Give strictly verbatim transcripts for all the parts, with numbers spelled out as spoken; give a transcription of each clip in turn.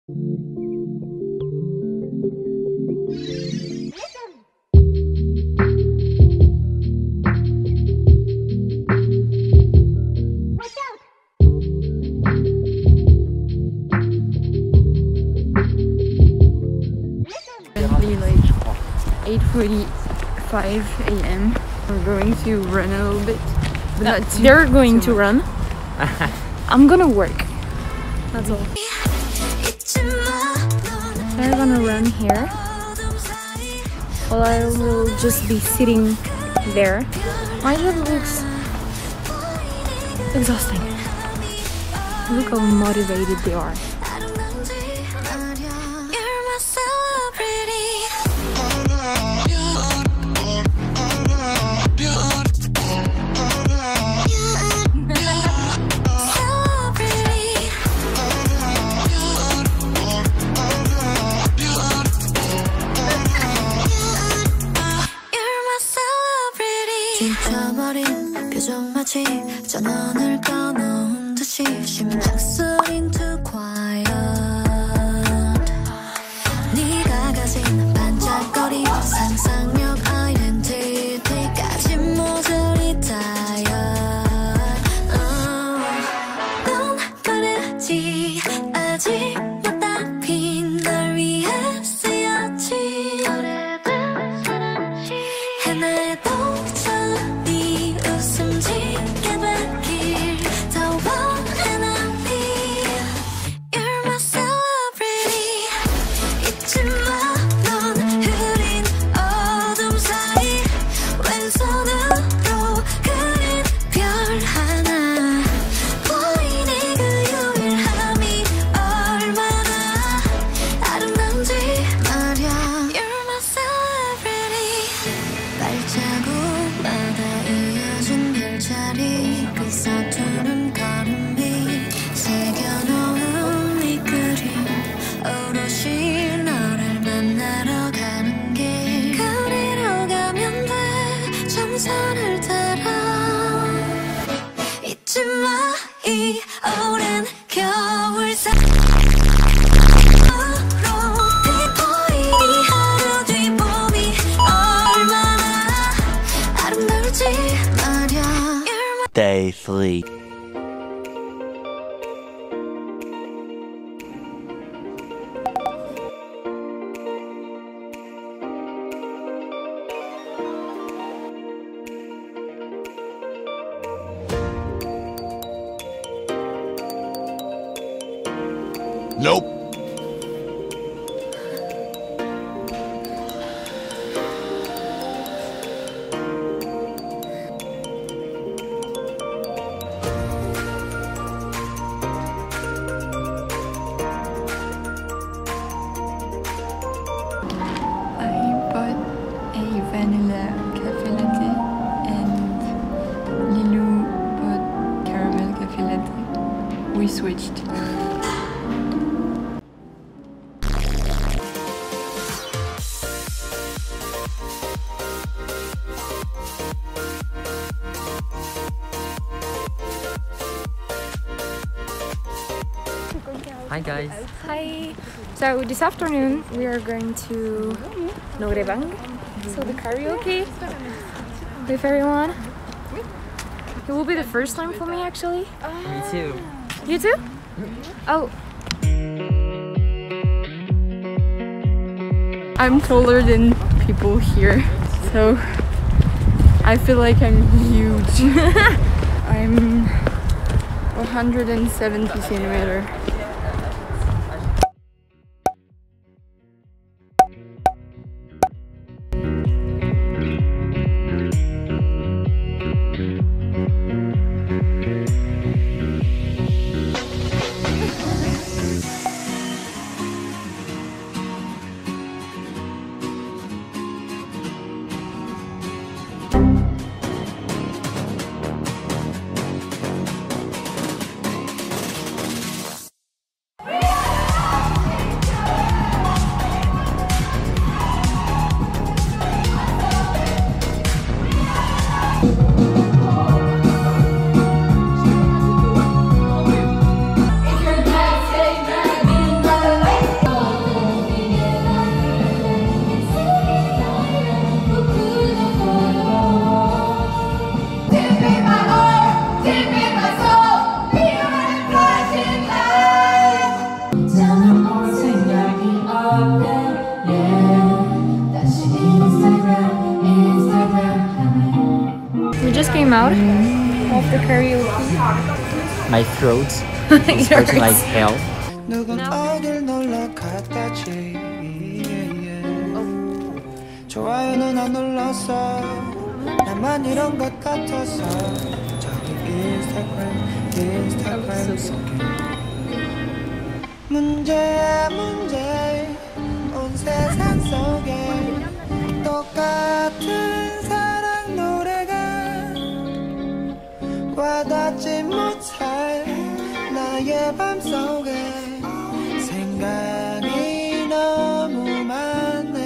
Currently like eight forty-five a m We're going to run a little bit. But No, not too, they're going too to much. run. I'm gonna work. That's all. They're gonna run here. While I will just be sitting there. My leg looks exhausting. Look how motivated they are. 멈춰버린 표정 마치 전원을 꺼놓은 듯이 심장 소린 too quiet 네가 가진 반짝거리 상상력 아이덴티티까지 모조리 tired 넌 말했지 아직 맞다피 널 위해 쓰였지 해내도 발자국마다 이어진 별자리 그 서투른 걸음이 새겨놓은 이 그림 오롯이 너를 만나러 가는 길 그리로 가면 돼 정선을 따라 잊지 마 이 오랜 겨울사 Day three. Nope. Vanilla cafe latte and Lilou bought caramel cafe latte. We switched. Hi guys. Hi. So this afternoon we are going to Norebang. So the karaoke with everyone. It will be the first time for me actually. Me too. You too? Oh. I'm taller than people here, so I feel like I'm huge. I'm one hundred seventy centimeter. came out of the karaoke. My throat is hurting like hell. 좋아요는 안 눌렀어. 나만 이런 것 같아서 저기 인스타그램 인스타그램 속에 문제야 문제 온 세상 속에 똑같은 사랑 노래가 와닿지 못할 나의 밤 속에 생각이 너무 많네.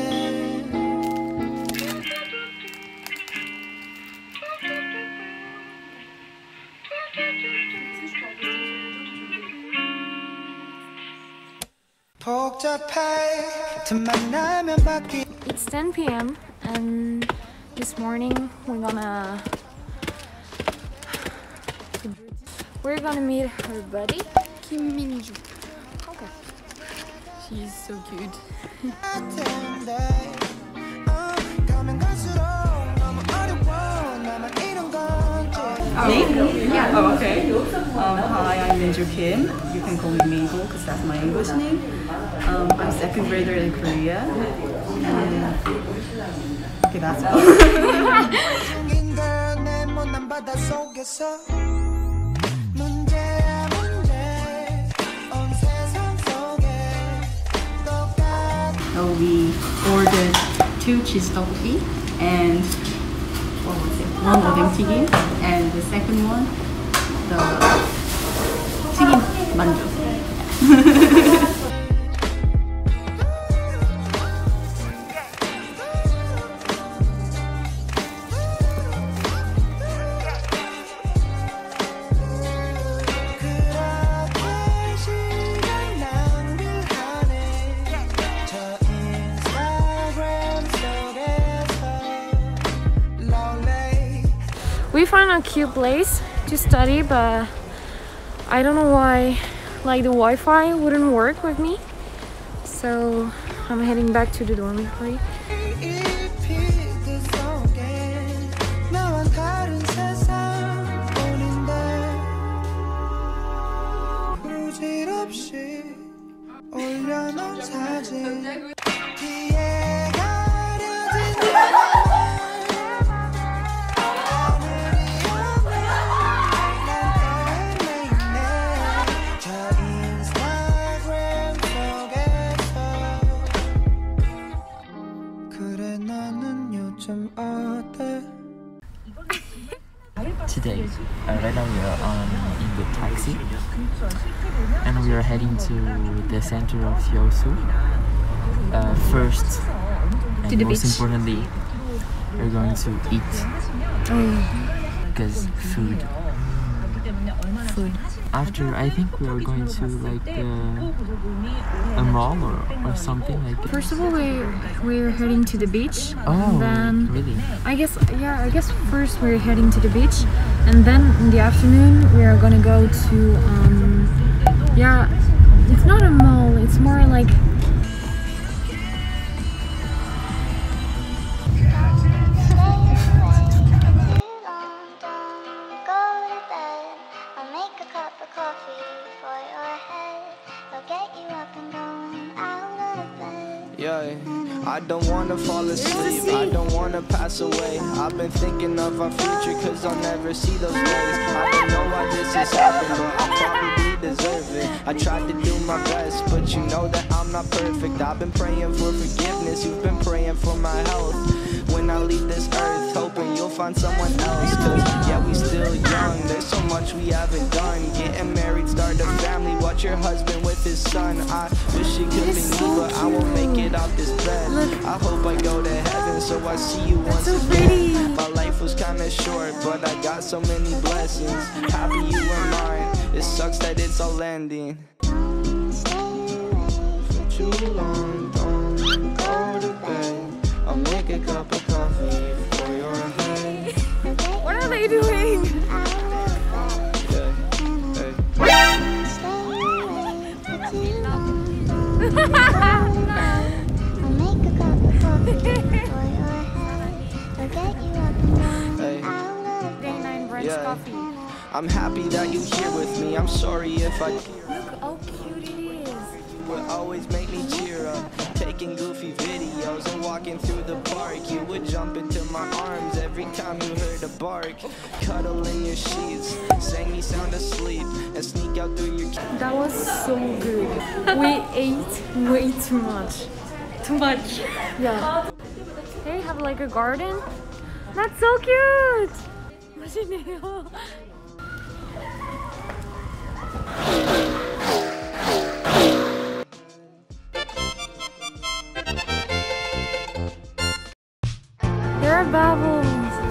It's ten p m and this morning we're gonna we're gonna meet her buddy Kim Minju. Okay. She's so cute. Me? Yeah. Oh, okay. Um, hi, I'm Minju Kim. You can call me Mabel because that's my English name. Um, I'm second grader in Korea. And okay, that's all. So we ordered two cheese tteokbokki and what was it? One odentigin and the second one, the 튀김 만두. We found a cute place to study, but I don't know why, like the Wi-Fi wouldn't work with me. So I'm heading back to the dormitory. Today, uh, right now we are on in the taxi, and we are heading to the center of Yeosu. Uh, first, and To the most beach. importantly, we're going to eat because food. Food. After, I think we are going to like uh, a mall or, or something like. First of all, we we're heading to the beach. Oh, and then really? I guess yeah. I guess first we're heading to the beach, and then in the afternoon we are gonna go to um yeah. It's not a mall. It's more like. Yeah, I don't wanna fall asleep, I don't wanna pass away. I've been thinking of our future cause I'll never see those days. I don't know why this has happened, but I probably deserve it. I tried to do my best, but you know that I'm not perfect. I've been praying for forgiveness, you've been praying for my health. When I leave this earth, hoping you'll find someone else. Cause yeah, we still young, there's so much we haven't done. Getting married, start a family, watch your husband with his son. I wish it could be me, but I won't make it off this bed. I hope I go to heaven, so I see you once again. My life was kinda short, but I got so many blessings. Happy you were mine, it sucks that it's all ending. For too long, don't go to bed. I'll make a cup of coffee for your head. What are they doing? Hey. Day nine coffee. I'm happy that you here with me. I'm sorry if I Look how cute it is. would always make me cheer up. Taking goofy videos and walking through the park. You would jump into my arms every time you heard a bark. Cuddle in your sheets, sang me sound asleep, and sneak out through your. That was so good. We ate way too much. Too much. Yeah. They have like a garden. That's so cute. 멋있네요. There are bubbles.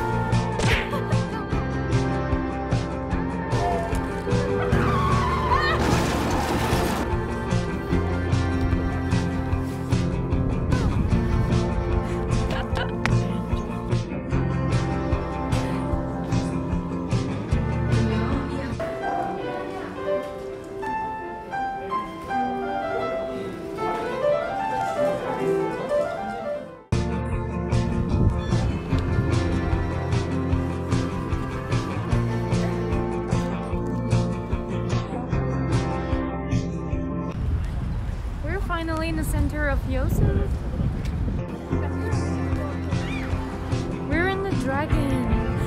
Finally in the center of Yosu. We're in the dragon.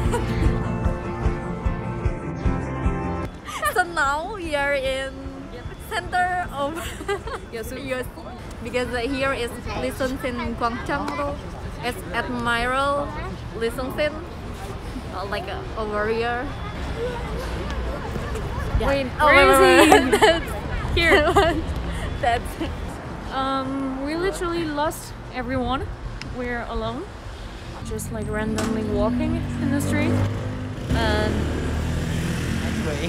So now we are in center of Yosu because here is Lisunsin Gwangcheong. It's Admiral Lisunsin, uh, like a, a warrior. Yeah. Wait, oh, where is he? That's here. That's it. Um, we literally lost everyone. We're alone, just like randomly walking in the street. And Anyway.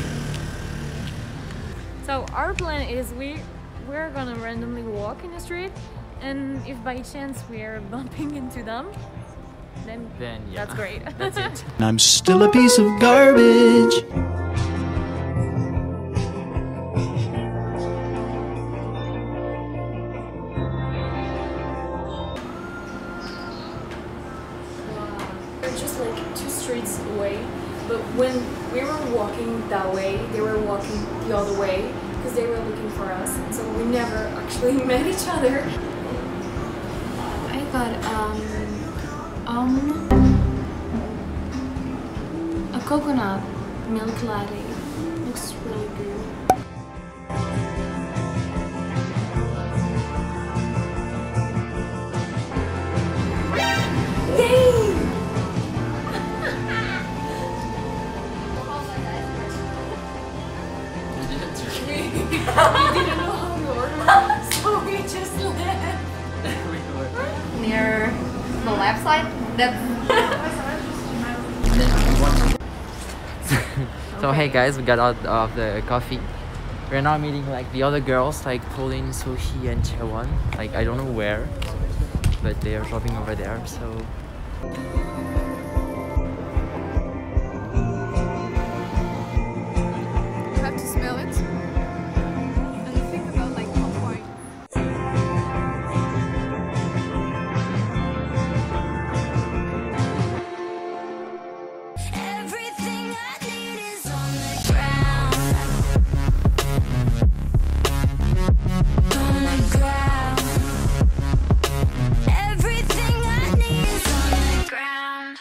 so our plan is we we're gonna randomly walk in the street, and if by chance we're bumping into them, then, Then yeah. that's great. That's it. I'm still a piece of garbage. They're just like two streets away, but when we were walking that way, they were walking the other way because they were looking for us, so we never actually met each other. I got um um a coconut milk latte. Looks really good. We didn't know how to order, so we just left. Near the left side. That's So hey guys, we got out of the coffee. We're now meeting like the other girls, like Pauline, Sophie, and Chewan. Like I don't know where, but they are shopping over there. So